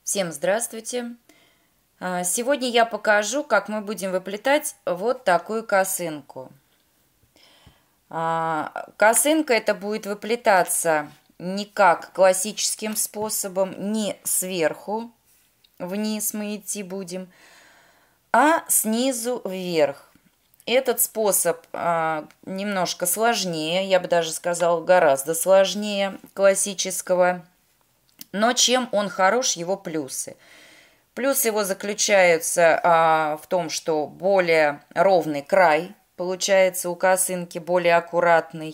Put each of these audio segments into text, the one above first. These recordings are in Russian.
Всем здравствуйте! Сегодня я покажу, как мы будем выплетать вот такую косынку. Косынка это будет выплетаться не как классическим способом, не сверху вниз мы идти будем, а снизу вверх. Этот способ немножко сложнее, я бы даже сказала, гораздо сложнее классического. Но чем он хорош, его плюсы? Плюсы его заключаются в том, что более ровный край получается у косынки, более аккуратный.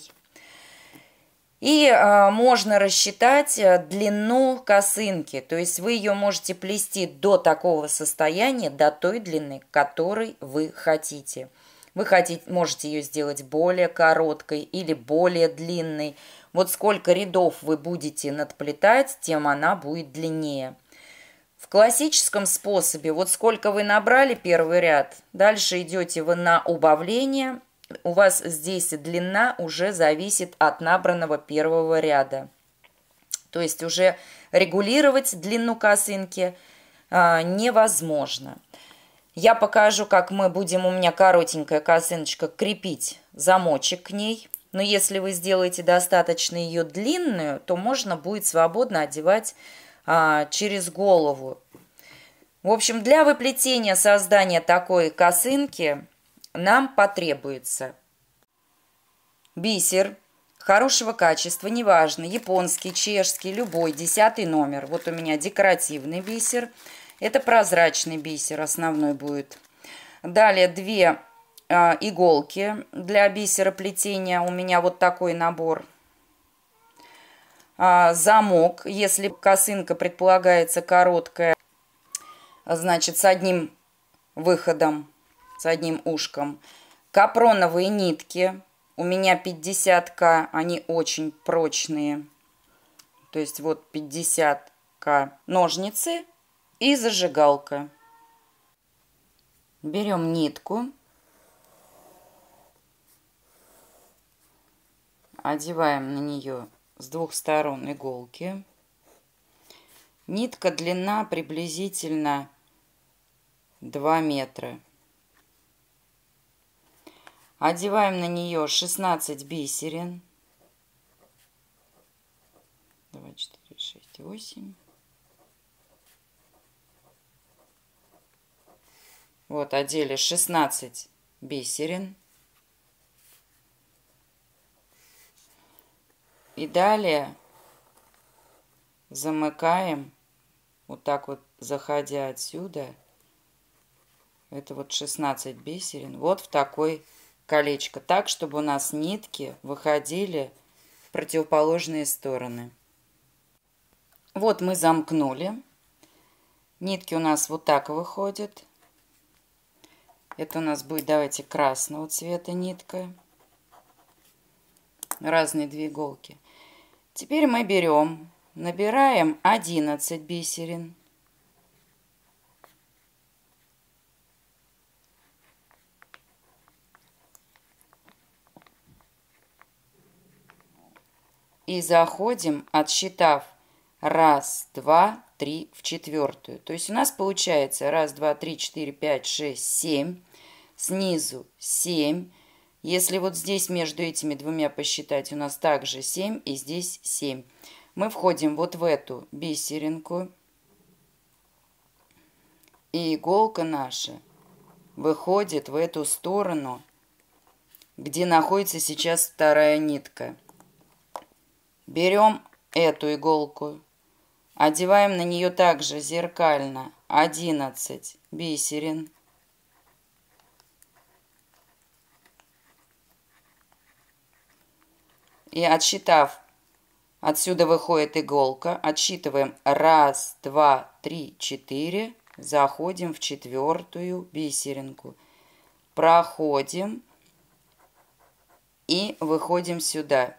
И можно рассчитать длину косынки, то есть вы ее можете плести до такого состояния, до той длины, которой вы хотите. Вы можете ее сделать более короткой или более длинной. Вот сколько рядов вы будете надплетать, тем она будет длиннее. В классическом способе, вот сколько вы набрали первый ряд, дальше идете вы на убавление. У вас здесь длина уже зависит от набранного первого ряда. То есть уже регулировать длину косынки невозможно. Я покажу, как мы будем, у меня коротенькая косыночка, крепить замочек к ней. Но если вы сделаете достаточно ее длинную, то можно будет свободно одевать через голову. В общем, для выплетения создания такой косынки нам потребуется бисер хорошего качества, неважно, японский, чешский, любой, 10 номер. Вот у меня декоративный бисер. Это прозрачный бисер, основной будет. Далее 2 иголки для бисероплетения. У меня вот такой набор. Замок, если косынка предполагается короткая, значит, с одним выходом, с одним ушком. Капроновые нитки. У меня 50К, они очень прочные. То есть вот 50К ножницы. И зажигалка. Берем нитку, одеваем на нее с 2 сторон иголки. Нитка длина приблизительно 2 метра. Одеваем на нее 16 бисерин. 2, 4, 6, 8. Вот, одели 16 бисерин. И далее замыкаем, вот так вот, заходя отсюда, это вот 16 бисерин, вот в такое колечко. Так, чтобы у нас нитки выходили в противоположные стороны. Вот мы замкнули. Нитки у нас вот так выходят. Это у нас будет, давайте, красного цвета нитка. Разные 2 иголки. Теперь мы берем, набираем 11 бисерин. И заходим, отсчитав 1, 2, 3 в 4. То есть у нас получается 1, 2, 3, 4, 5, 6, 7. Снизу 7. Если вот здесь между этими двумя посчитать, у нас также 7 и здесь 7. Мы входим вот в эту бисеринку. И иголка наша выходит в эту сторону, где находится сейчас 2 нитка. Берем эту иголку, одеваем на нее также зеркально 11 бисерин. И отсчитав, отсюда выходит иголка, отсчитываем 1, 2, 3, 4, заходим в 4 бисеринку, проходим и выходим сюда.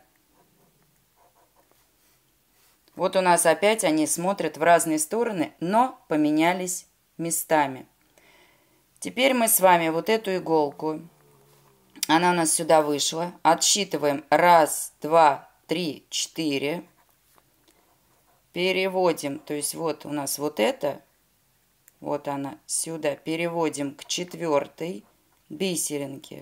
Вот у нас опять они смотрят в разные стороны, но поменялись местами. Теперь мы с вами вот эту иголку, она у нас сюда вышла, отсчитываем 1, 2, 3, 4, переводим, то есть вот у нас вот это, вот она сюда, переводим к 4 бисеринке.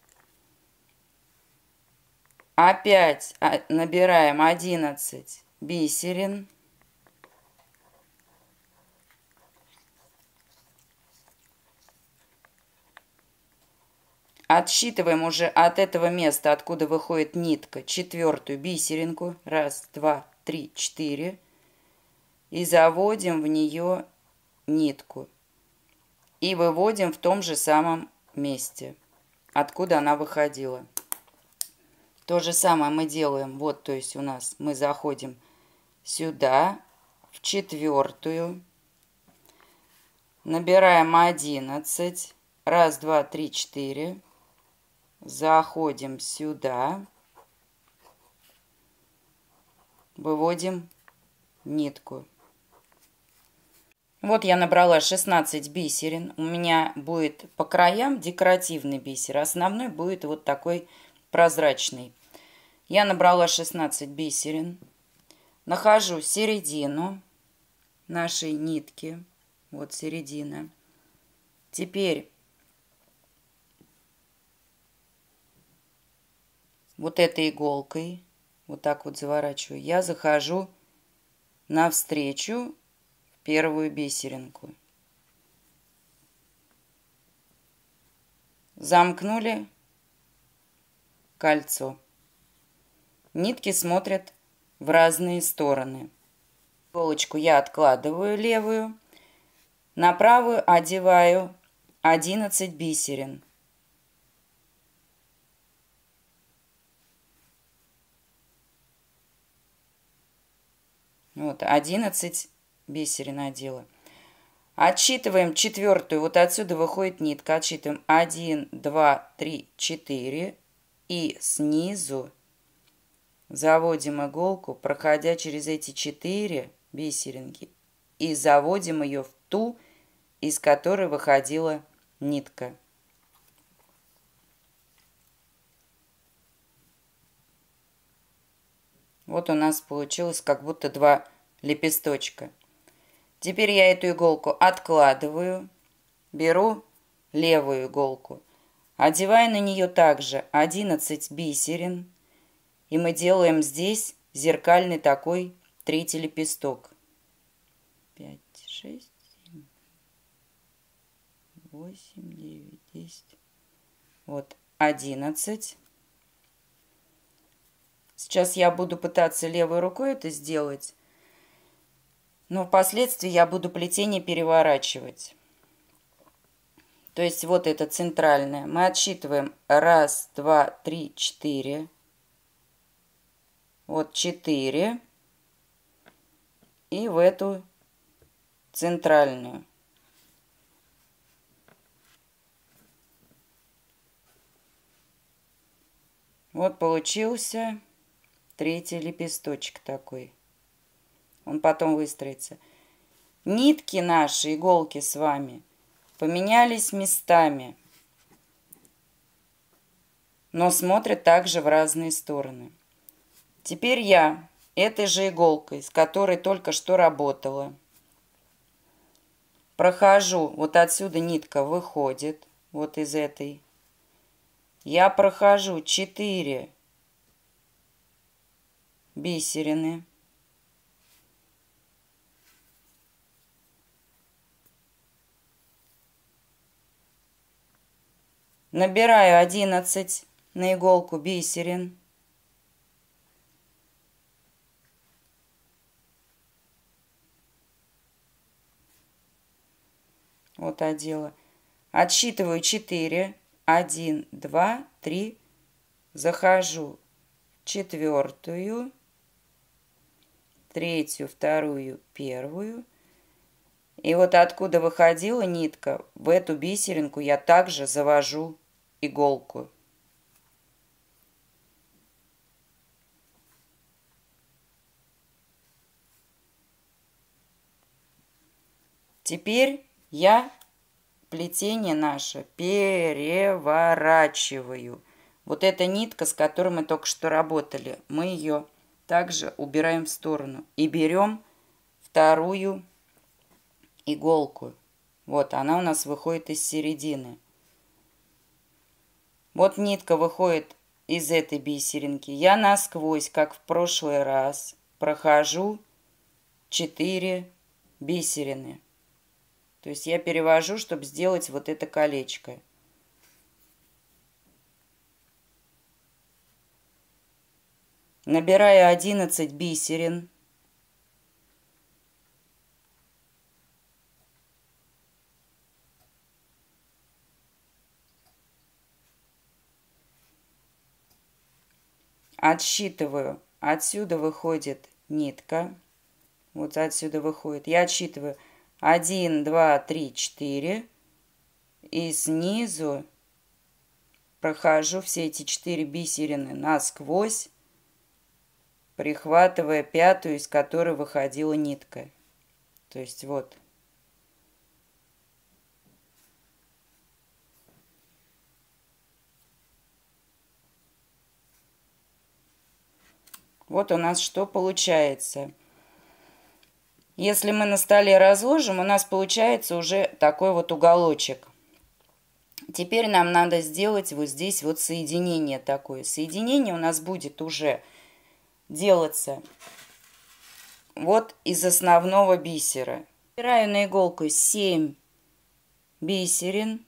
Опять набираем 11 бисерин. Отсчитываем уже от этого места, откуда выходит нитка, 4 бисеринку. 1, 2, 3, 4. И заводим в нее нитку. И выводим в том же самом месте, откуда она выходила. То же самое мы делаем. Вот, то есть у нас мы заходим сюда, в 4. Набираем 11. 1, 2, 3, 4. Заходим сюда, выводим нитку. Вот я набрала 16 бисерин. У меня будет по краям декоративный бисер. Основной будет вот такой прозрачный. Я набрала 16 бисерин. Нахожу середину нашей нитки. Вот середина. Теперь вот этой иголкой, вот так вот заворачиваю, я захожу навстречу в первую бисеринку. Замкнули кольцо. Нитки смотрят в разные стороны. Иголочку я откладываю левую, на правую одеваю 11 бисерин. Вот, 11 бисерин одела. Отсчитываем 4. Вот отсюда выходит нитка. Отсчитываем 1, 2, 3, 4. И снизу заводим иголку, проходя через эти 4 бисеринки. И заводим ее в ту, из которой выходила нитка. Вот у нас получилось как будто 2 лепесточка. Теперь я эту иголку откладываю, беру левую иголку, одеваю на нее также 11 бисерин, и мы делаем здесь зеркальный такой 3-й лепесток. 5, 6, 7, 8, 9, 10. Вот 11. Сейчас я буду пытаться левой рукой это сделать, но впоследствии я буду плетение переворачивать. То есть вот это центральное. Мы отсчитываем 1, 2, 3, 4. Вот 4. И в эту центральную. Вот получился 3-й лепесточек такой. Он потом выстроится. Нитки наши, иголки с вами, поменялись местами, но смотрят также в разные стороны. Теперь я этой же иголкой, с которой только что работала, прохожу, вот отсюда нитка выходит, вот из этой. Я прохожу 4 бисерины. Набираю 11 на иголку бисерин. Вот одела. Отсчитываю 4. 1, 2, 3. Захожу в 4-ю, 3-ю, 2-ю, 1-ю. И вот откуда выходила нитка, в эту бисеринку я также завожу иголку. Теперь я плетение наше переворачиваю. Вот эта нитка, с которой мы только что работали, мы ее также убираем в сторону и берем вторую иголку. Вот она у нас выходит из середины. Вот нитка выходит из этой бисеринки. Я насквозь, как в прошлый раз, прохожу 4 бисерины. То есть я перевожу, чтобы сделать вот это колечко. Набираю 11 бисерин. Отсчитываю. Отсюда выходит нитка. Вот отсюда выходит. Я отсчитываю 1, 2, 3, 4. И снизу прохожу все эти 4 бисерины насквозь, прихватывая пятую, из которой выходила нитка. То есть вот. Вот у нас что получается. Если мы на столе разложим, у нас получается уже такой вот уголочек. Теперь нам надо сделать вот здесь вот соединение такое. Соединение у нас будет уже делаться вот из основного бисера. Набираю на иголку 7 бисерин.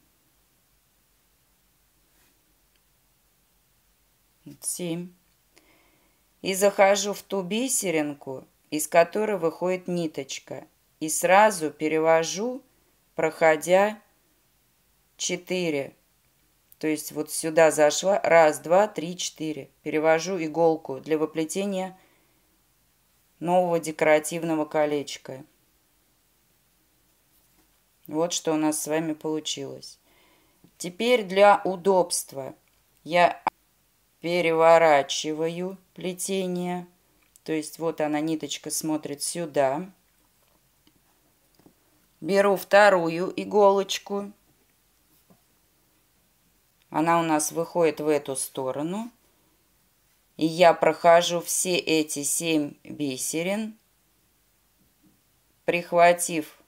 7. И захожу в ту бисеринку, из которой выходит ниточка. И сразу перевожу, проходя 4. То есть вот сюда зашла. 1, 2, 3, 4. Перевожу иголку для выплетения нового декоративного колечка. Вот что у нас с вами получилось. Теперь для удобства я переворачиваю плетение. То есть вот она, ниточка смотрит сюда. Беру вторую иголочку. Она у нас выходит в эту сторону. И я прохожу все эти 7 бисерин, прихватив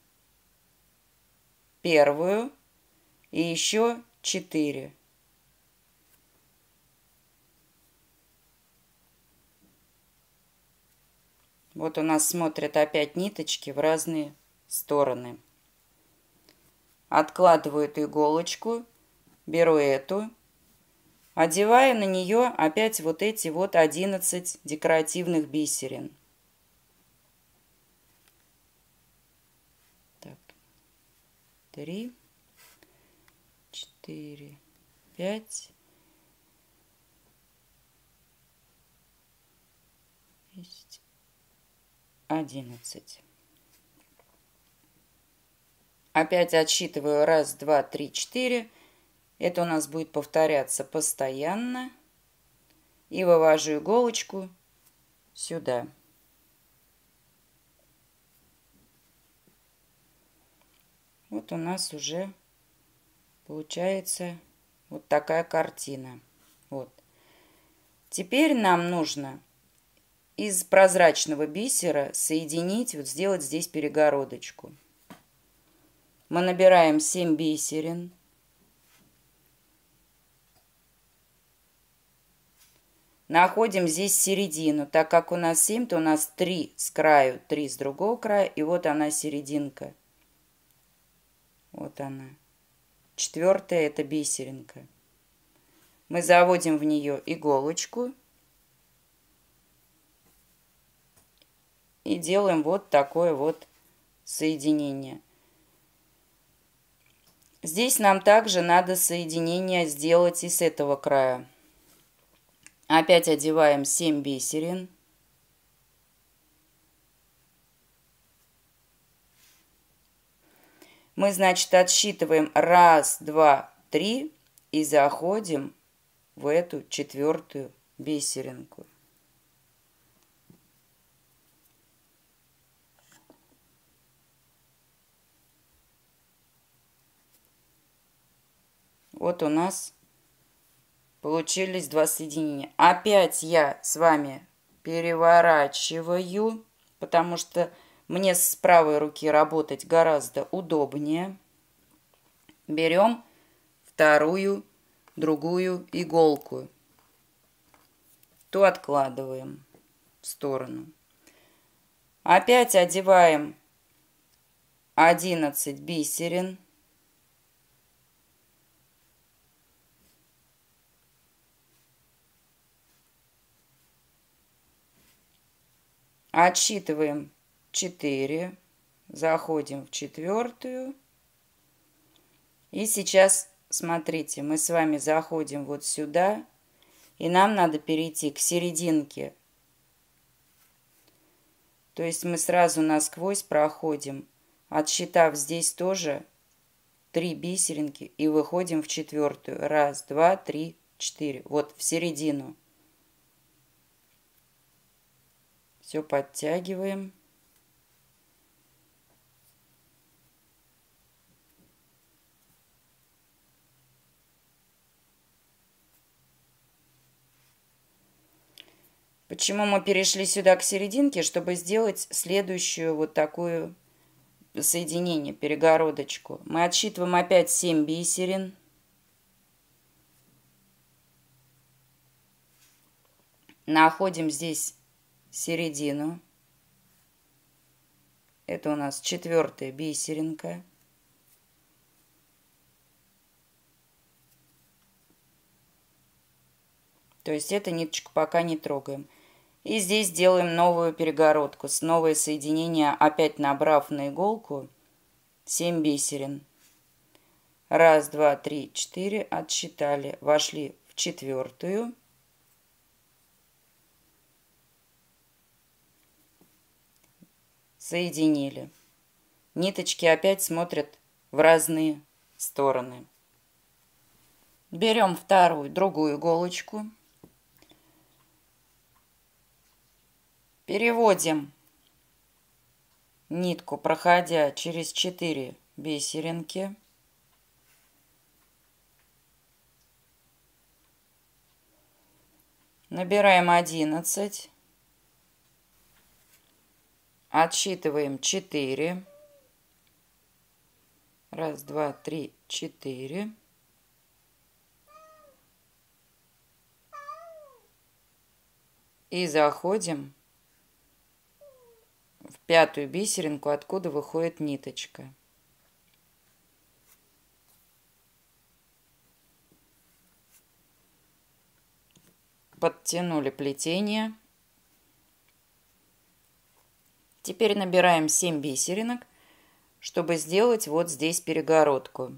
первую и еще 4. Вот у нас смотрят опять ниточки в разные стороны. Откладываю эту иголочку, беру эту, одеваю на нее опять вот эти вот 11 декоративных бисерин. Так, 3, 4, 5, 10, 11. Опять отсчитываю 1, 2, 3, 4. Это у нас будет повторяться постоянно. И вывожу иголочку сюда. Вот у нас уже получается вот такая картина. Вот. Теперь нам нужно из прозрачного бисера соединить, вот сделать здесь перегородочку. Мы набираем 7 бисерин. Находим здесь середину. Так как у нас 7, то у нас 3 с краю, 3 с другого края. И вот она серединка. Вот она. 4-я это бисеринка. Мы заводим в нее иголочку. И делаем вот такое вот соединение. Здесь нам также надо соединение сделать и с этого края. Опять одеваем 7 бисерин. Мы, значит, отсчитываем 1, 2, 3 и заходим в эту 4-ю бисеринку. Вот у нас получились 2 соединения. Опять я с вами переворачиваю, потому что Мне с правой руки работать гораздо удобнее. Берем вторую, другую иголку. Ту откладываем в сторону. Опять одеваем 11 бисерин. Отсчитываем 4, заходим в четвертую. И сейчас, смотрите, мы с вами заходим вот сюда, и нам надо перейти к серединке. То есть мы сразу насквозь проходим, отсчитав здесь тоже 3 бисеринки, и выходим в четвертую. 1, 2, 3, 4. Вот в середину. Все подтягиваем. Почему мы перешли сюда к серединке? Чтобы сделать следующую вот такую соединение, перегородочку. Мы отсчитываем опять 7 бисерин. Находим здесь середину. Это у нас четвертая бисеринка. То есть эту ниточку пока не трогаем. И здесь делаем новую перегородку с новое соединение, опять набрав на иголку 7 бисерин. 1, 2, 3, 4, отсчитали. Вошли в четвертую. Соединили. Ниточки опять смотрят в разные стороны. Берем вторую, другую иголочку. Переводим нитку, проходя через 4 бисеринки. Набираем 11. Отсчитываем 4. 1, 2, 3, 4. И заходим в пятую бисеринку, откуда выходит ниточка. Подтянули плетение. Теперь набираем 7 бисеринок, чтобы сделать вот здесь перегородку.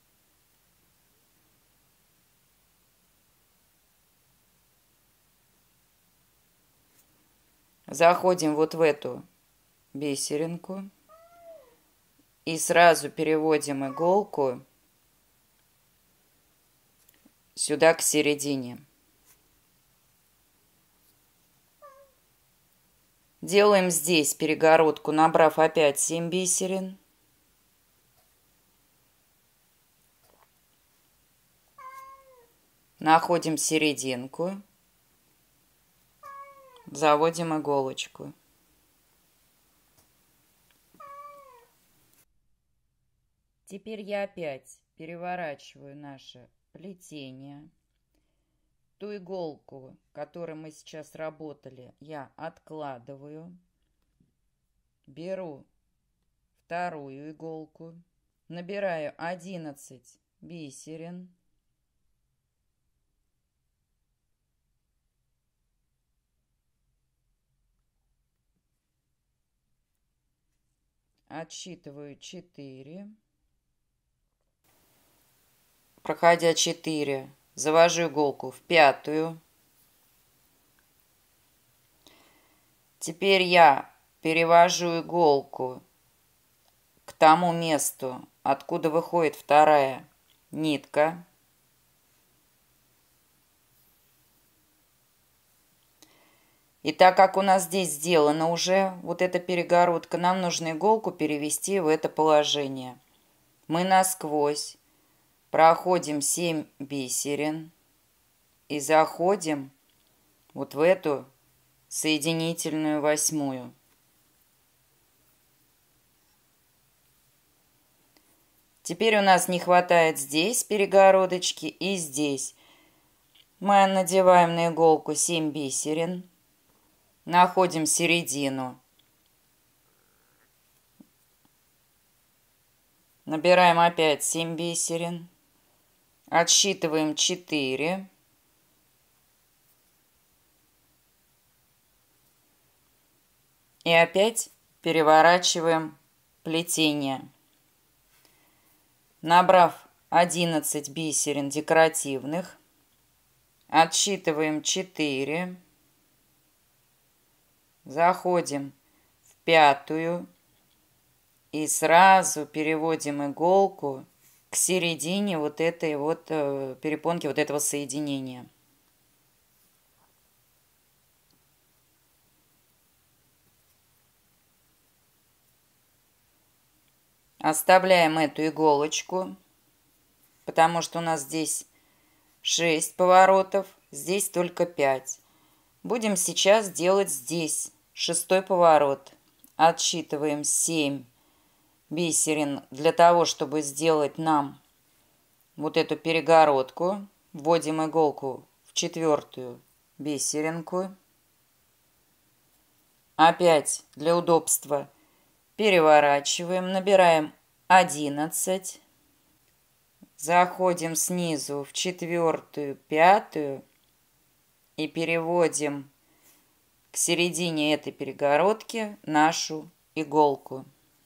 Заходим вот в эту бисеринку и сразу переводим иголку сюда к середине. Делаем здесь перегородку, набрав опять 7 бисерин. Находим серединку. Заводим иголочку. Теперь я опять переворачиваю наше плетение. Ту иголку, которой мы сейчас работали, я откладываю. Беру вторую иголку. Набираю 11 бисерин. Отсчитываю 4. Проходя 4, завожу иголку в пятую. Теперь я перевожу иголку к тому месту, откуда выходит вторая нитка. И так как у нас здесь сделана уже вот эта перегородка, нам нужно иголку перевести в это положение. Мы насквозь проходим 7 бисерин и заходим вот в эту соединительную восьмую. Теперь у нас не хватает здесь перегородочки и здесь. Мы надеваем на иголку 7 бисерин, находим середину, набираем опять 7 бисерин, отсчитываем 4, и опять переворачиваем плетение. Набрав 11 бисерин декоративных, отсчитываем 4, заходим в пятую и сразу переводим иголку к середине вот этой вот перепонки, вот этого соединения. Оставляем эту иголочку, потому что у нас здесь 6 поворотов, здесь только 5. Будем сейчас делать здесь 6-й поворот. Отсчитываем 7 бисерин для того, чтобы сделать нам вот эту перегородку. Вводим иголку в 4-ю бисеринку. Опять для удобства переворачиваем, набираем 11. Заходим снизу в 4-ю, 5-ю и переводим к середине этой перегородки нашу иголку.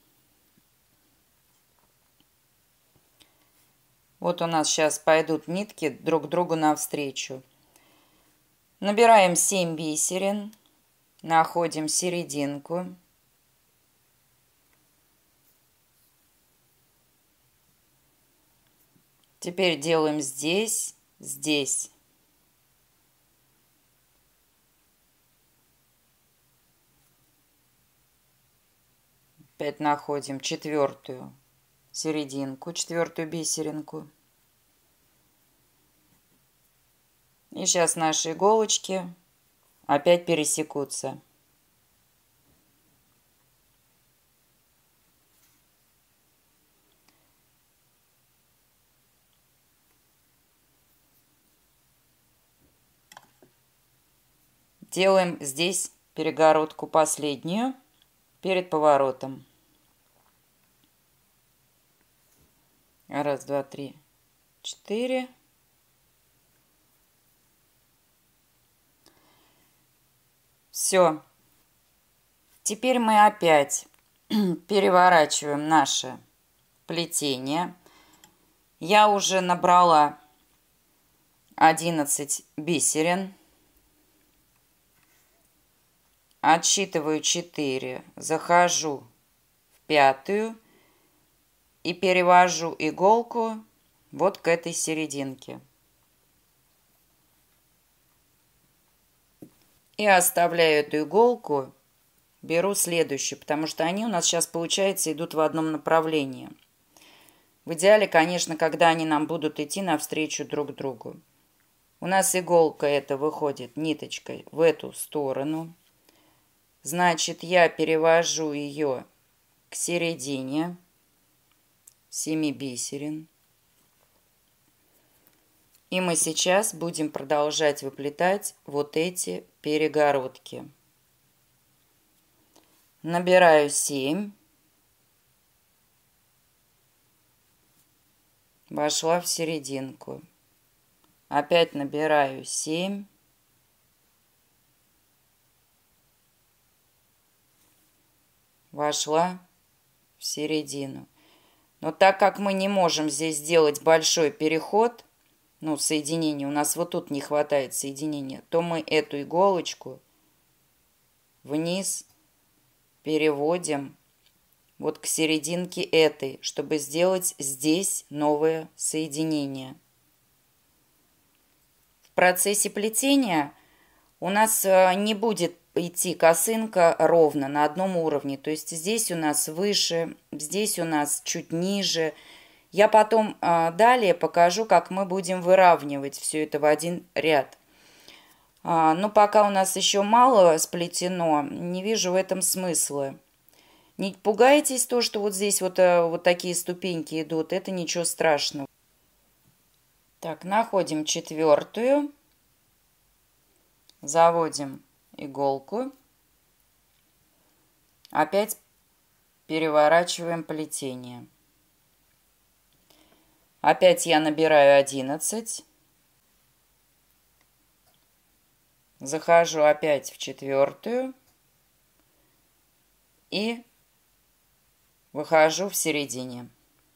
Вот у нас сейчас пойдут нитки друг другу навстречу. Набираем 7 бисерин, находим серединку. Теперь делаем здесь, здесь. Опять находим 4-ю серединку, 4-ю бисеринку. И сейчас наши иголочки опять пересекутся. Делаем здесь перегородку последнюю перед поворотом. 1, 2, 3, 4. Все. Теперь мы опять переворачиваем наше плетение. Я уже набрала 11 бисерин. Отсчитываю 4, захожу в 5-ю и перевожу иголку вот к этой серединке. И оставляю эту иголку, беру следующую, потому что они у нас сейчас, получается, идут в одном направлении. В идеале, конечно, когда они нам будут идти навстречу друг другу. У нас иголка эта выходит ниточкой в эту сторону. Значит, я перевожу ее к середине 7 бисерин. И мы сейчас будем продолжать выплетать вот эти перегородки. Набираю 7. Вошла в серединку. Опять набираю 7. Вошла в середину. Но так как мы не можем здесь сделать большой переход, соединение, у нас вот тут не хватает соединения, то мы эту иголочку вниз переводим вот к серединке этой, чтобы сделать здесь новое соединение. В процессе плетения у нас не будет идти косынка ровно на одном уровне. То есть здесь у нас выше, здесь у нас чуть ниже. Я потом далее покажу, как мы будем выравнивать все это в один ряд. Но пока у нас еще мало сплетено, не вижу в этом смысла. Не пугайтесь то, что вот здесь вот такие ступеньки идут, это ничего страшного. Так, находим четвертую, заводим иголку, опять переворачиваем плетение. Опять я набираю 11, захожу опять в четвертую и выхожу в середине.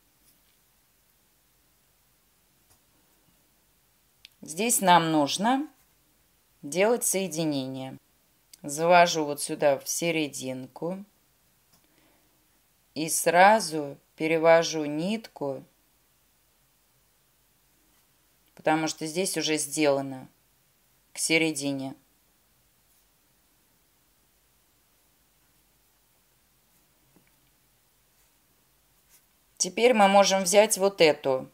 Здесь нам нужно делать соединение. Завожу вот сюда в серединку и сразу перевожу нитку, потому что здесь уже сделано, к середине. Теперь мы можем взять вот эту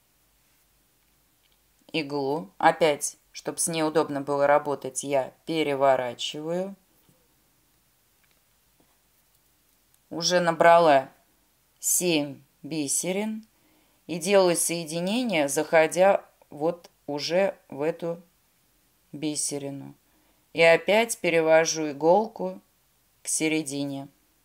иглу. Опять, чтобы с ней удобно было работать, я переворачиваю. Уже набрала 7 бисерин и делаю соединение, заходя вот уже в эту бисерину. И опять перевожу иголку к середине.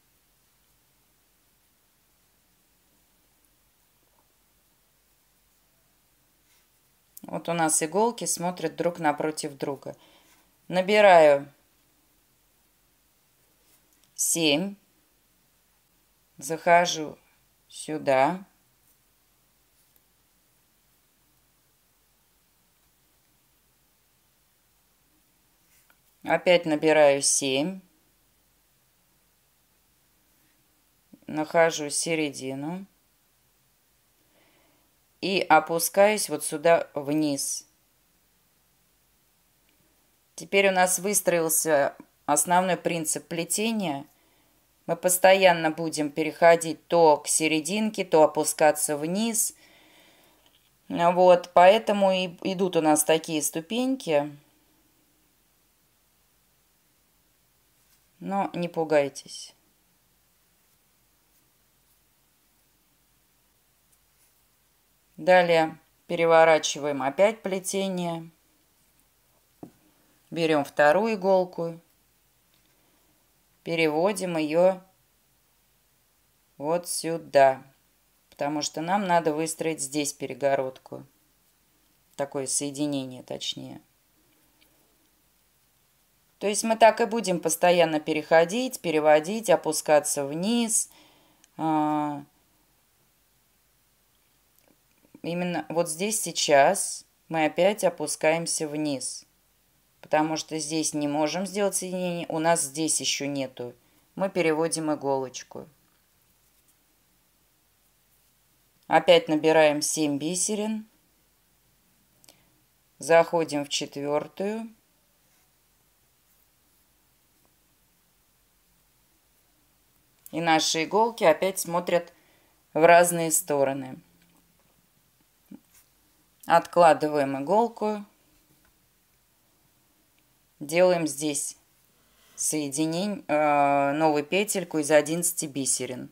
Вот у нас иголки смотрят друг напротив друга. Набираю 7, захожу сюда, опять набираю 7, нахожу середину и опускаюсь вот сюда вниз. Теперь у нас выстроился основной принцип плетения. Мы постоянно будем переходить то к серединке, то опускаться вниз. Вот, поэтому и идут у нас такие ступеньки. Но не пугайтесь. Далее переворачиваем опять плетение. Берем вторую иголку. Переводим ее вот сюда. Потому что нам надо выстроить здесь перегородку. Такое соединение, точнее. То есть мы так и будем постоянно переходить, переводить, опускаться вниз. Именно вот здесь сейчас мы опять опускаемся вниз. Потому что здесь не можем сделать соединение. У нас здесь еще нету. Мы переводим иголочку. Опять набираем 7 бисерин. Заходим в четвертую. И наши иголки опять смотрят в разные стороны. Откладываем иголку. Делаем здесь соединение, новую петельку из 11 бисерин.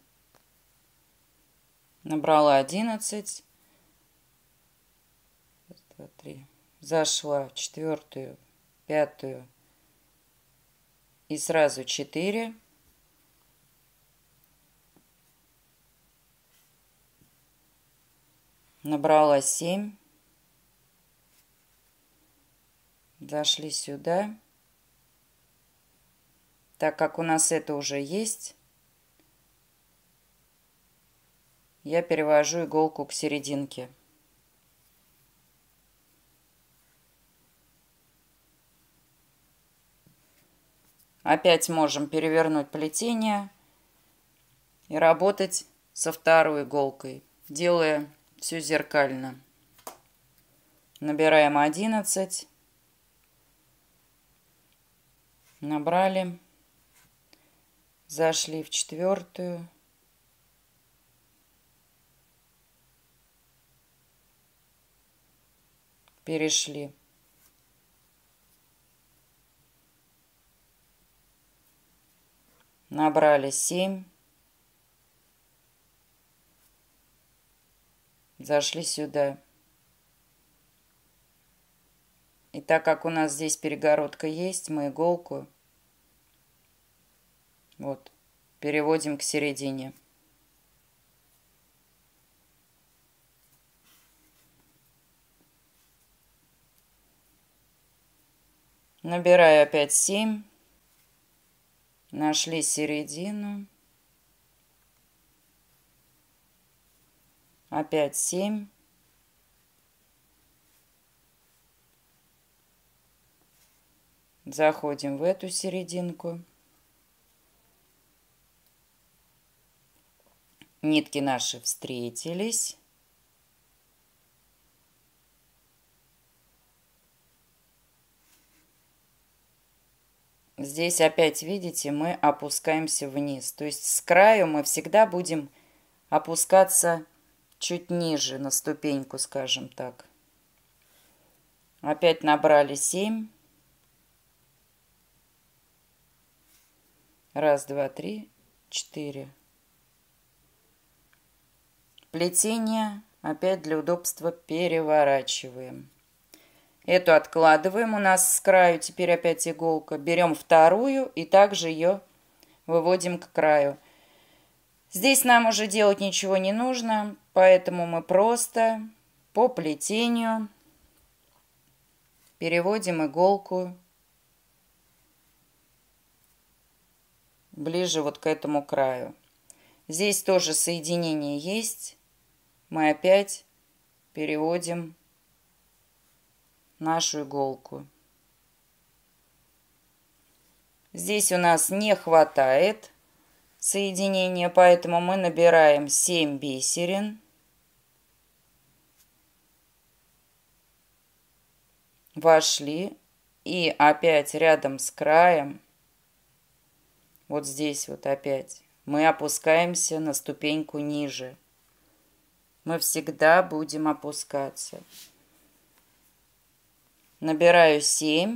Набрала 11. 2, 3. Зашла в четвертую, пятую и сразу 4. Набрала 7. Зашли сюда. Так как у нас это уже есть, я перевожу иголку к серединке. Опять можем перевернуть плетение и работать со второй иголкой, делая все зеркально. Набираем 11. Набрали. Зашли в четвертую. Перешли. Набрали 7. Зашли сюда. И так как у нас здесь перегородка есть, мы иголку вот переводим к середине. Набираю опять 7. Нашли середину. Опять 7. Заходим в эту серединку. Нитки наши встретились. Здесь опять, видите, мы опускаемся вниз. То есть с краю мы всегда будем опускаться чуть ниже, на ступеньку, скажем так. Опять набрали 7. Раз, два, три, 4. Плетение опять для удобства переворачиваем. Эту откладываем, у нас с краю теперь опять иголка. Берем вторую и также ее выводим к краю. Здесь нам уже делать ничего не нужно, поэтому мы просто по плетению переводим иголку ближе вот к этому краю. Здесь тоже соединение есть. Мы опять переводим нашу иголку. Здесь у нас не хватает соединения, поэтому мы набираем 7 бисерин. Вошли и опять рядом с краем, вот здесь вот опять, мы опускаемся на ступеньку ниже. Мы всегда будем опускаться. Набираю 7.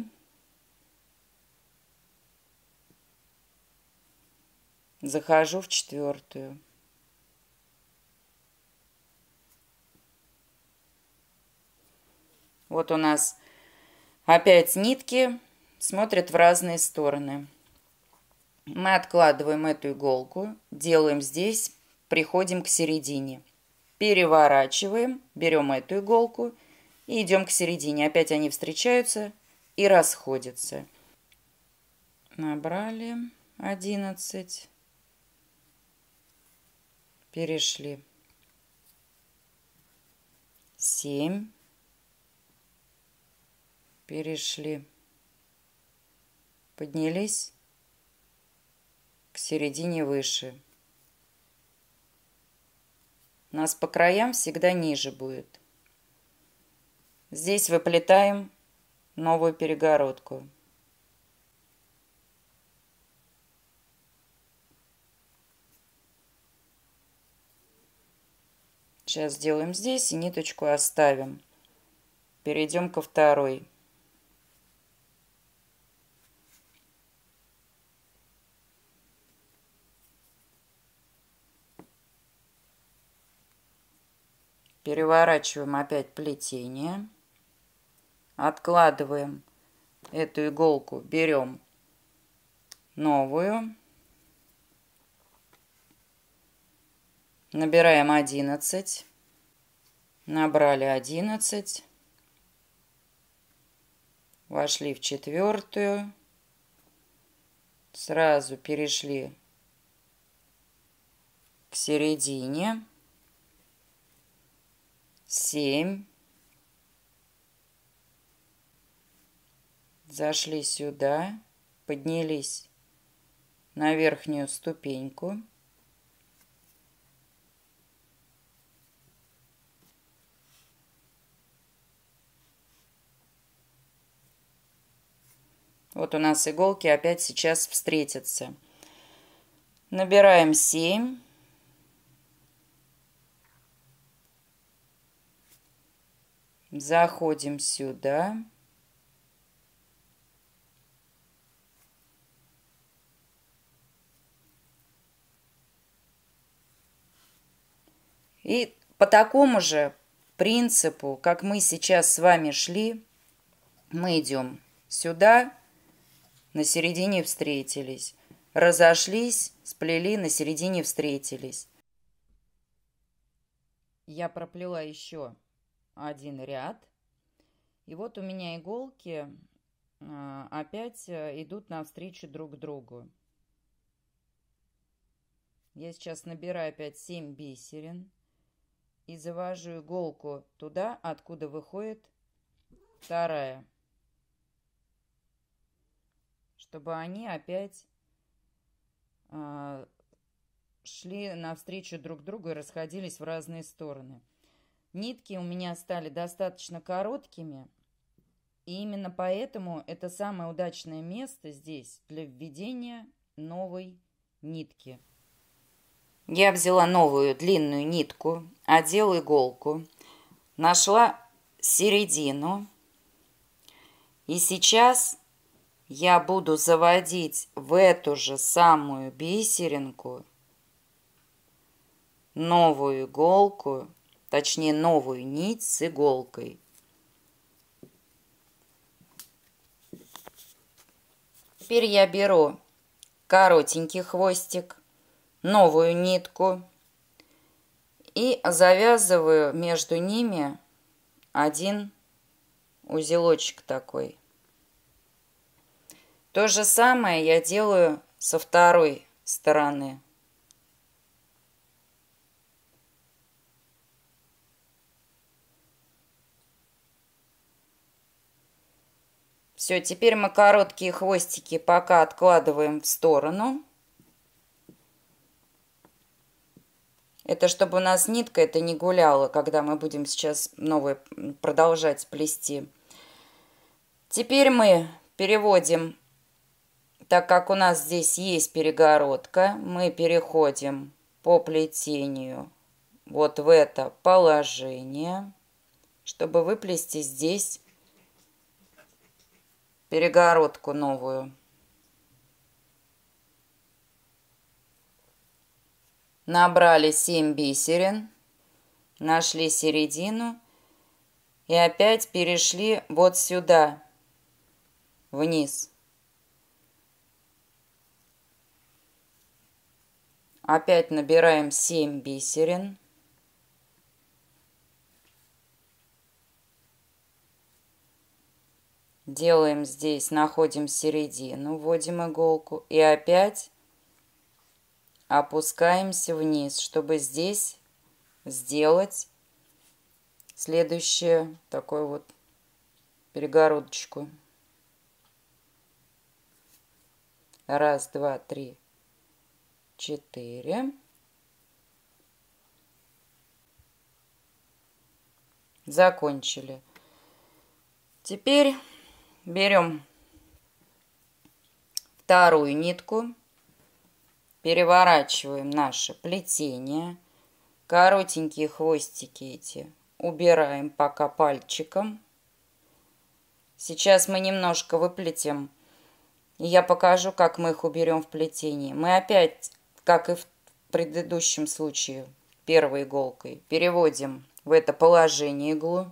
Захожу в 4. Вот у нас опять нитки смотрят в разные стороны. Мы откладываем эту иголку, делаем здесь, приходим к середине. Переворачиваем, берем эту иголку и идем к середине. Опять они встречаются и расходятся. Набрали 11. Перешли. 7. Перешли. Поднялись к середине выше. У нас по краям всегда ниже будет. Здесь выплетаем новую перегородку. Сейчас сделаем здесь и ниточку оставим. Перейдем ко второй. Переворачиваем опять плетение. Откладываем эту иголку, берем новую. Набираем 11. Набрали 11. Вошли в 4. Сразу перешли к середине. 7. Зашли сюда, поднялись на верхнюю ступеньку. Вот у нас иголки опять сейчас встретятся. Набираем 7. Заходим сюда. И по такому же принципу, как мы сейчас с вами шли, мы идем сюда, на середине встретились, разошлись, сплели, на середине встретились. Я проплела еще один ряд, и вот у меня иголки опять идут навстречу друг другу. Я сейчас набираю опять 7 бисерин и завожу иголку туда, откуда выходит вторая, чтобы они опять шли навстречу друг другу и расходились в разные стороны. Нитки у меня стали достаточно короткими, и именно поэтому это самое удачное место здесь для введения новой нитки. Я взяла новую длинную нитку, одела иголку, нашла середину, и сейчас я буду заводить в эту же самую бисеринку новую иголку, точнее новую нить с иголкой. Теперь я беру коротенький хвостик, новую нитку и завязываю между ними один узелочек такой. То же самое я делаю со второй стороны. Все, теперь мы короткие хвостики пока откладываем в сторону. Это чтобы у нас нитка это не гуляла, когда мы будем сейчас новые продолжать плести. Теперь мы переводим, так как у нас здесь есть перегородка, мы переходим по плетению вот в это положение, чтобы выплести здесь перегородку новую. Набрали 7 бисерин, нашли середину и опять перешли вот сюда, вниз. Опять набираем 7 бисерин. Делаем здесь, находим середину, вводим иголку и опять опускаемся вниз, чтобы здесь сделать следующую такую вот перегородочку. Раз, два, три, 4. Закончили. Теперь берем вторую нитку, переворачиваем наше плетение, коротенькие хвостики эти убираем пока пальчиком. Сейчас мы немножко выплетем, и я покажу, как мы их уберем в плетении. Мы опять, как и в предыдущем случае, первой иголкой переводим в это положение иглу.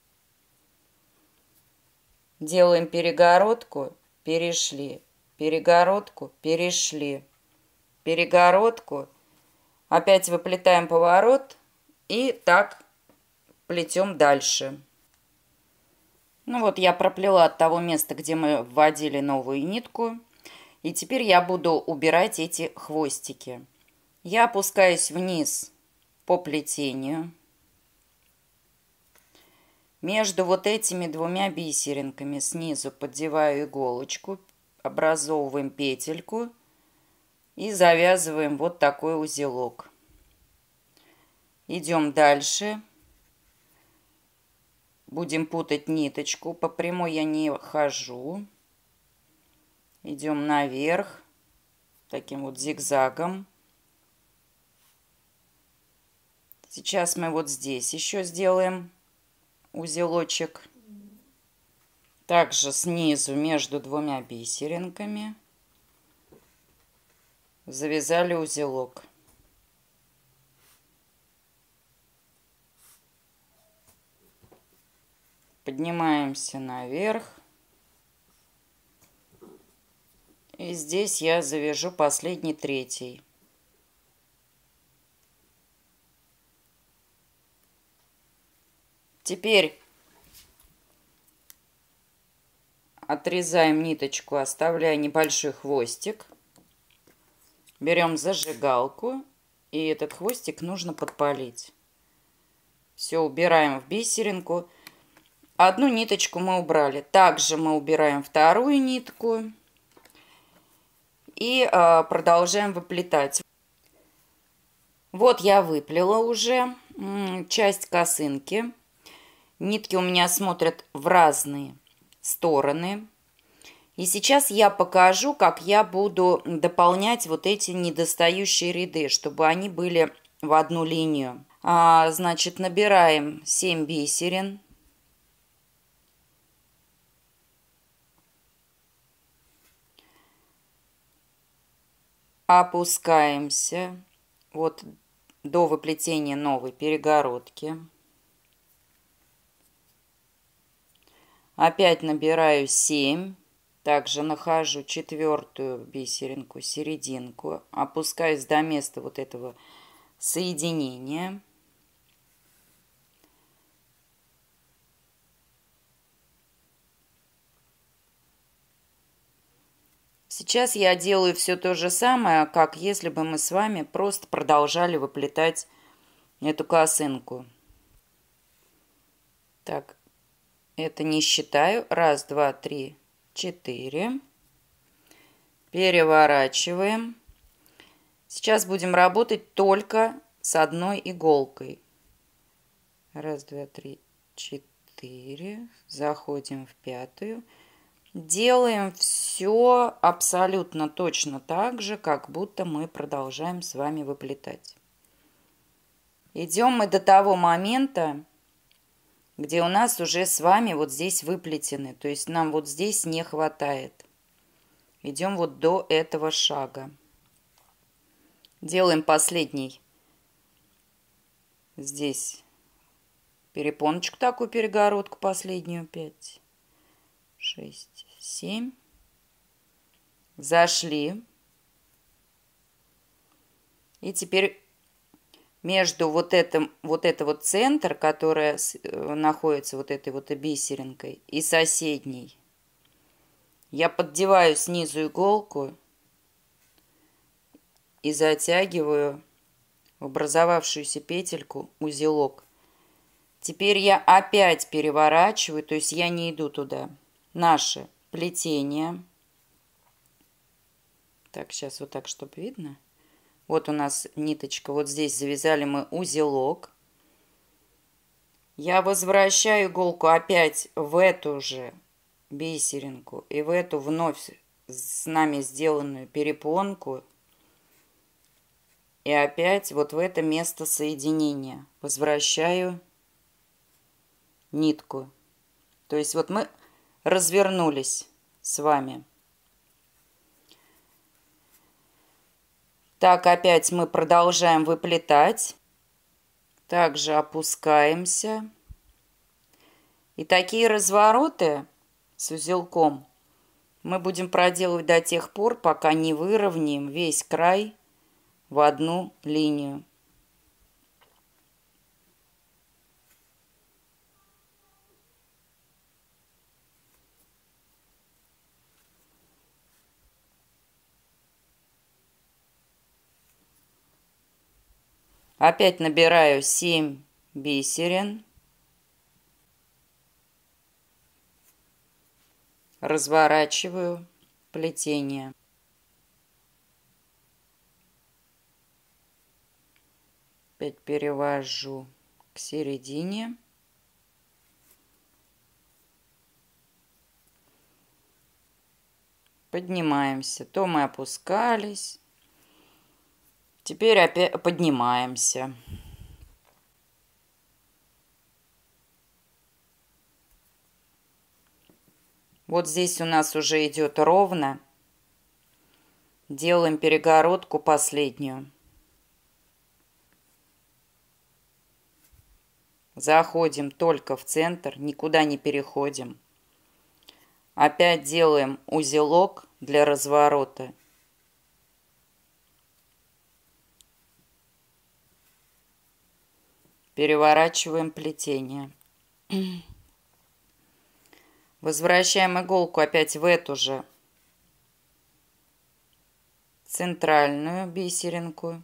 Делаем перегородку, перешли, перегородку, перешли, перегородку, опять выплетаем поворот и так плетем дальше. Ну вот я проплела от того места, где мы вводили новую нитку, и теперь я буду убирать эти хвостики. Я опускаюсь вниз по плетению. Между вот этими двумя бисеринками снизу поддеваю иголочку, образовываем петельку и завязываем вот такой узелок. Идем дальше. Будем путать ниточку. По прямой я не хожу. Идем наверх таким вот зигзагом. Сейчас мы вот здесь еще сделаем узелочек. Также снизу между двумя бисеринками завязали узелок. Поднимаемся наверх. И здесь я завяжу последний третий. Теперь отрезаем ниточку, оставляя небольшой хвостик. Берем зажигалку, и этот хвостик нужно подпалить. Все убираем в бисеринку. Одну ниточку мы убрали. Также мы убираем вторую нитку и продолжаем выплетать. Вот я выплела уже часть косынки. Нитки у меня смотрят в разные стороны. И сейчас я покажу, как я буду дополнять вот эти недостающие ряды, чтобы они были в одну линию. Значит, набираем 7 бисерин. Опускаемся вот до выплетения новой перегородки. Опять набираю 7. Также нахожу четвертую бисеринку, серединку. Опускаюсь до места вот этого соединения. Сейчас я делаю все то же самое, как если бы мы с вами просто продолжали выплетать эту косынку. Так, это не считаю. 1, 2, 3, 4. Переворачиваем. Сейчас будем работать только с одной иголкой. 1, 2, 3, 4. Заходим в пятую. Делаем все абсолютно точно так же, как будто мы продолжаем с вами выплетать. Идем мы до того момента, где у нас уже с вами вот здесь выплетены. То есть нам вот здесь не хватает. Идем вот до этого шага. Делаем последний. Здесь перепоночку, такую перегородку последнюю. 5, 6, 7. Зашли. И теперь между это вот центр, который находится вот этой вот бисеринкой, и соседней, я поддеваю снизу иголку и затягиваю в образовавшуюся петельку узелок. Теперь я опять переворачиваю, то есть я не иду туда. Наше плетение. Так, сейчас вот так, чтобы видно. Вот у нас ниточка, вот здесь завязали мы узелок. Я возвращаю иголку опять в эту же бисеринку и в эту вновь с нами сделанную перепонку. И опять вот в это место соединения возвращаю нитку. То есть вот мы развернулись с вами. Так, опять мы продолжаем выплетать. Также опускаемся. И такие развороты с узелком мы будем проделывать до тех пор, пока не выровняем весь край в одну линию. Опять набираю 7 бисерин. Разворачиваю плетение. Опять перевожу к середине. Поднимаемся. То мы опускались. Теперь опять поднимаемся. Вот здесь у нас уже идет ровно. Делаем перегородку последнюю. заходим только в центр, никуда не переходим. Опять делаем узелок для разворота. Переворачиваем плетение. Возвращаем иголку опять в эту же центральную бисеринку.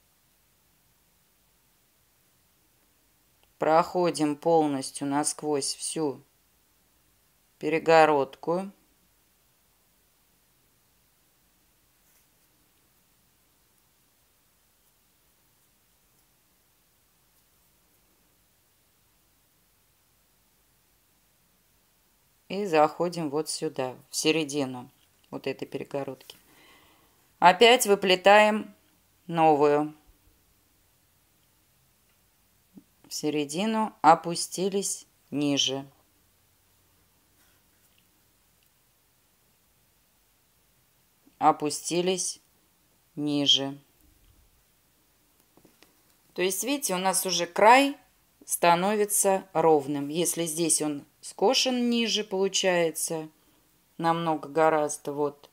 Проходим полностью насквозь всю перегородку. И заходим вот сюда, в середину вот этой перегородки. Опять выплетаем новую. В середину опустились ниже. Опустились ниже. То есть, видите, у нас уже край становится ровным. Если здесь он скошен ниже, получается, намного гораздо, вот,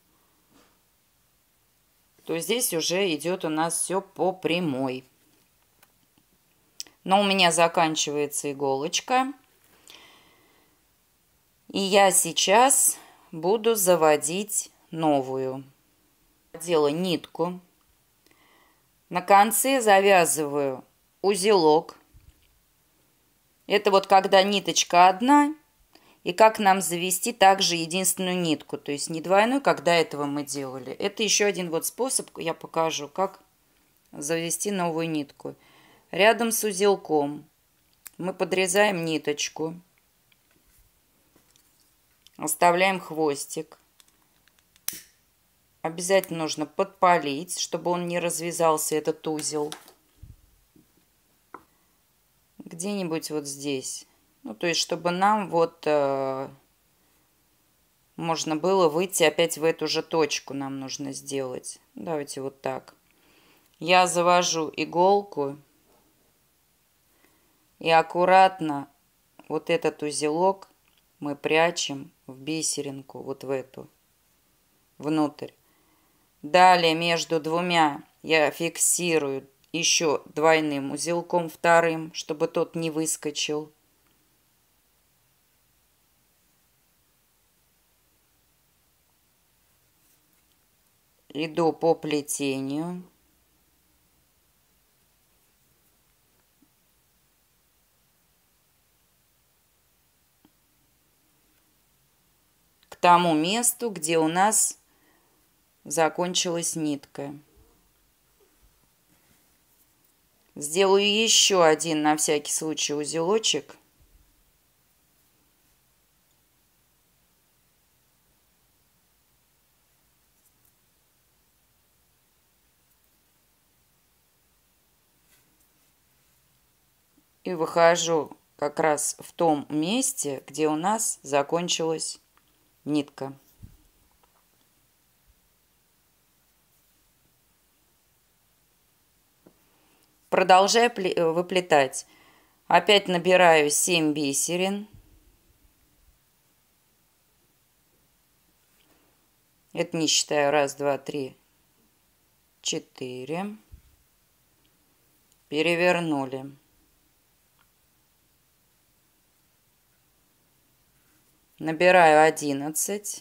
то здесь уже идет у нас все по прямой. Но у меня заканчивается иголочка. И я сейчас буду заводить новую. Делаю нитку. На конце завязываю узелок. Это вот когда ниточка одна. И как нам завести также единственную нитку. То есть не двойную, как до этого мы делали. Это еще один вот способ. Я покажу, как завести новую нитку. Рядом с узелком мы подрезаем ниточку. Оставляем хвостик. Обязательно нужно подпалить, чтобы он не развязался, этот узел. Где-нибудь вот здесь. Ну, то есть, чтобы нам вот можно было выйти опять в эту же точку, нам нужно сделать. Давайте вот так. Я завожу иголку и аккуратно вот этот узелок мы прячем в бисеринку, вот в эту, внутрь. Далее между двумя я фиксирую еще двойным узелком вторым, чтобы тот не выскочил. Иду по плетению. К тому месту, где у нас закончилась нитка. Сделаю еще один на всякий случай узелочек. И выхожу как раз в том месте, где у нас закончилась нитка. Продолжаю выплетать. Опять набираю 7 бисерин. Это не считаю. 1, 2, 3, 4. Перевернули. Набираю 11.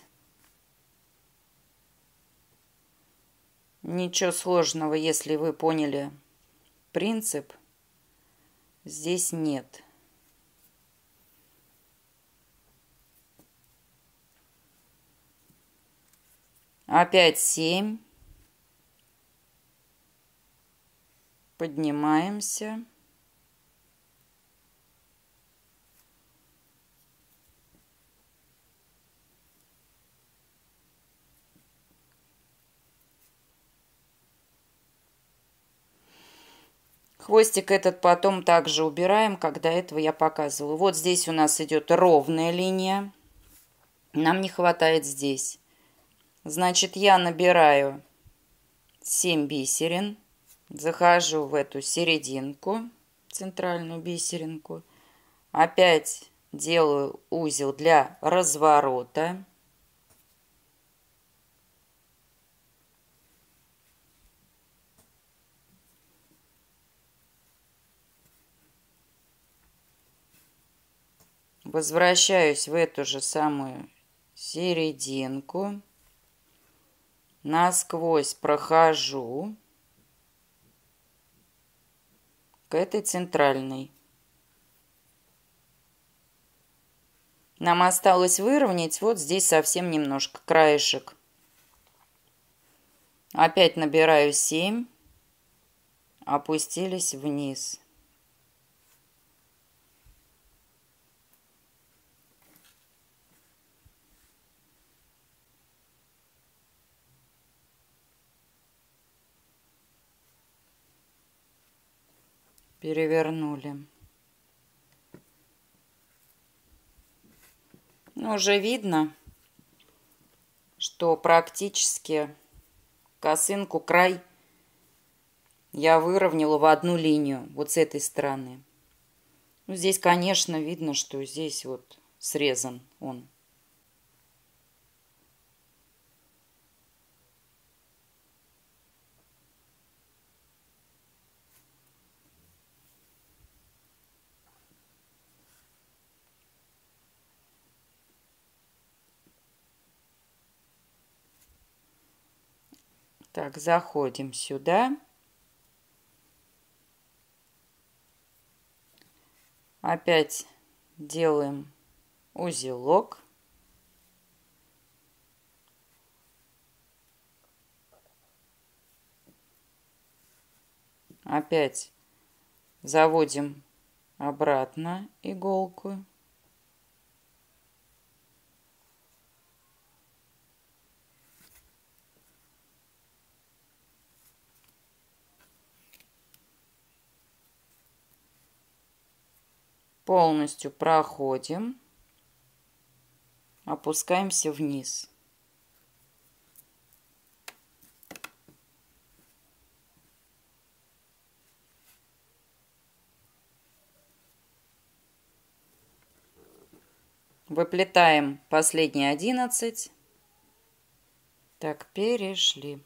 Ничего сложного, если вы поняли принцип, здесь нет. Опять 7. Поднимаемся. Хвостик этот потом также убираем, как до этого я показывала. Вот здесь у нас идет ровная линия. Нам не хватает здесь. Значит, я набираю 7 бисерин. Захожу в эту серединку, центральную бисеринку. Опять делаю узел для разворота. Возвращаюсь в эту же самую серединку. Насквозь прохожу к этой центральной. Нам осталось выровнять вот здесь совсем немножко краешек. Опять набираю 7, опустились вниз. Перевернули. Ну, уже видно, что практически косынку, край я выровняла в одну линию, вот с этой стороны. Ну, здесь, конечно, видно, что здесь вот срезан он. Так, заходим сюда. Опять делаем узелок. Опять заводим обратно иголку. Полностью проходим, опускаемся вниз. Выплетаем последние 11. Так, перешли.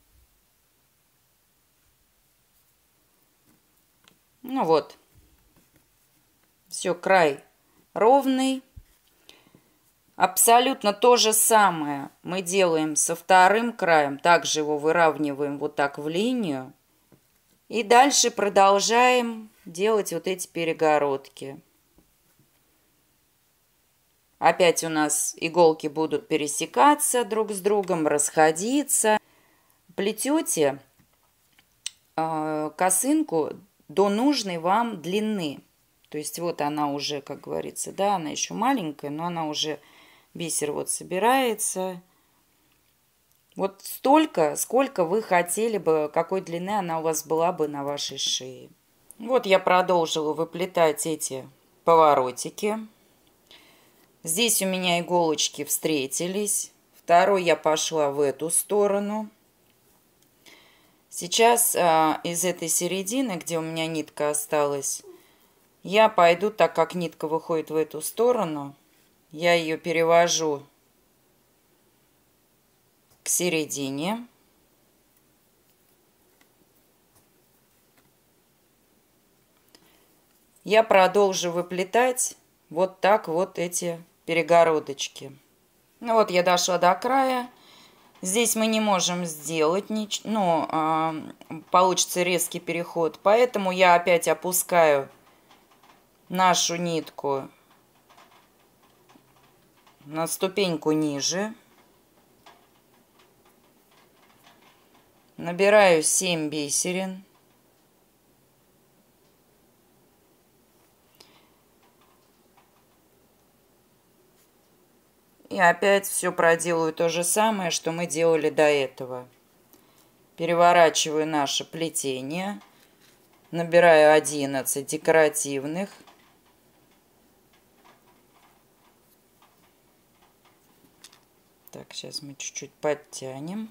Ну вот. Все, край ровный. Абсолютно то же самое мы делаем со вторым краем. Также его выравниваем вот так в линию. И дальше продолжаем делать вот эти перегородки. Опять у нас иголки будут пересекаться друг с другом, расходиться. Плетете косынку до нужной вам длины. То есть вот она уже, как говорится, да, она еще маленькая, но она уже, бисер вот собирается. Вот столько, сколько вы хотели бы, какой длины она у вас была бы на вашей шее. Вот я продолжила выплетать эти поворотики. Здесь у меня иголочки встретились. Второй я пошла в эту сторону. Сейчас из этой середины, где у меня нитка осталась, я пойду, так как нитка выходит в эту сторону, я ее перевожу к середине. Я продолжу выплетать вот так вот эти перегородочки. Ну вот я дошла до края. Здесь мы не можем сделать ничего, но получится резкий переход. Поэтому я опять опускаю нашу нитку на ступеньку ниже. Набираю 7 бисерин. И опять все проделаю то же самое, что мы делали до этого. Переворачиваю наше плетение. Набираю 11 декоративных. Так, сейчас мы чуть-чуть подтянем.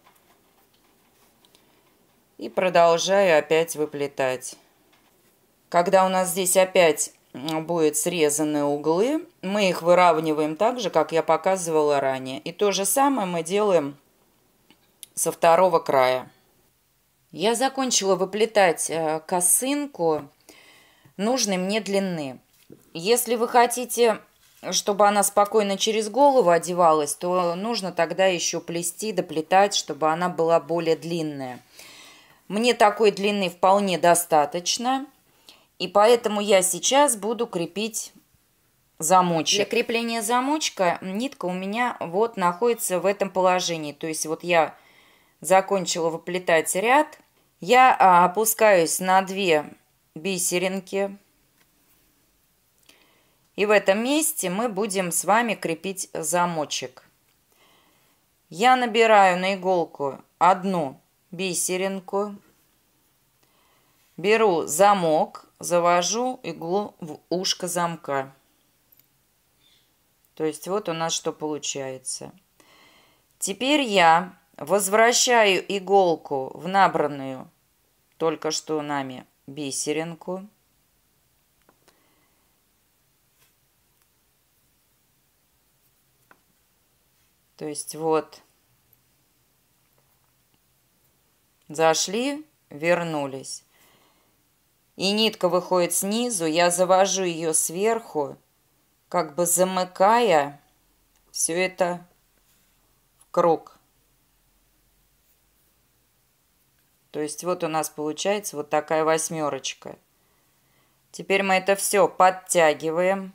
И продолжаю опять выплетать когда у нас здесь опять будут срезаны углы, мы их выравниваем так же, как я показывала ранее. И то же самое мы делаем со второго края. Я закончила выплетать косынку нужной мне длины. Если вы хотите, чтобы она спокойно через голову одевалась, то нужно тогда еще плести, доплетать, чтобы она была более длинная. Мне такой длины вполне достаточно, и поэтому я сейчас буду крепить замочек. Для крепления замочка нитка у меня вот находится в этом положении. То есть вот я закончила выплетать ряд, я опускаюсь на 2 бисеринки. И в этом месте мы будем с вами крепить замочек. Я набираю на иголку 1 бисеринку, беру замок, завожу иглу в ушко замка. То есть вот у нас что получается. Теперь я возвращаю иголку в набранную только что нами бисеринку. То есть вот зашли, вернулись. И нитка выходит снизу, я завожу ее сверху, как бы замыкая все это в круг. То есть вот у нас получается вот такая 8. Теперь мы это все подтягиваем.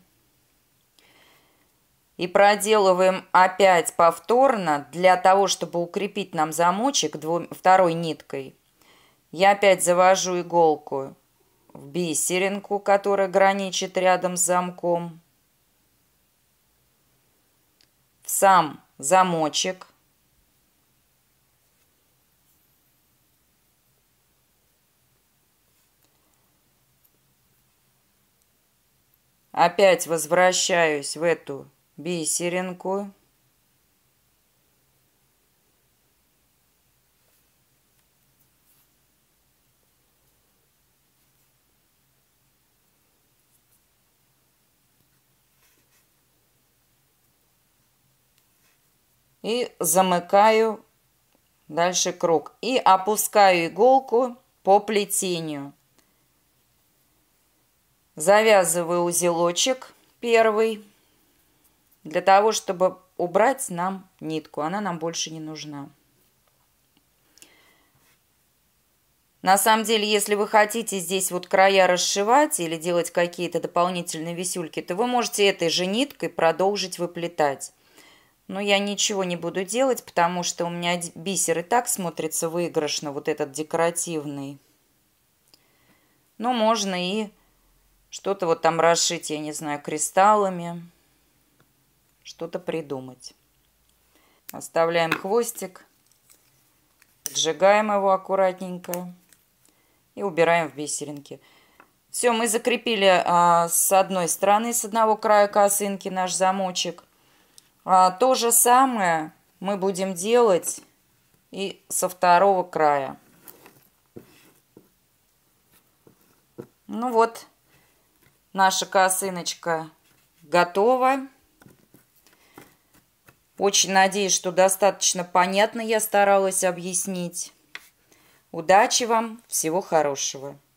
И проделываем опять повторно для того, чтобы укрепить нам замочек второй ниткой. Я опять завожу иголку в бисеринку, которая граничит рядом с замком, в сам замочек. Опять возвращаюсь в эту бисеринку. И замыкаю дальше круг. И опускаю иголку по плетению. Завязываю узелочек первый, для того, чтобы убрать нам нитку. Она нам больше не нужна. На самом деле, если вы хотите здесь вот края расшивать или делать какие-то дополнительные висюльки, то вы можете этой же ниткой продолжить выплетать. Но я ничего не буду делать, потому что у меня бисер и так смотрится выигрышно, вот этот декоративный. Но можно и что-то вот там расшить, я не знаю, кристаллами, что-то придумать. Оставляем хвостик, сжигаем его аккуратненько и убираем в бисеринки. Все, мы закрепили с одной стороны, с одного края косынки наш замочек. То же самое мы будем делать и со второго края. Ну вот, наша косыночка готова. Очень надеюсь, что достаточно понятно я старалась объяснить. Удачи вам, всего хорошего.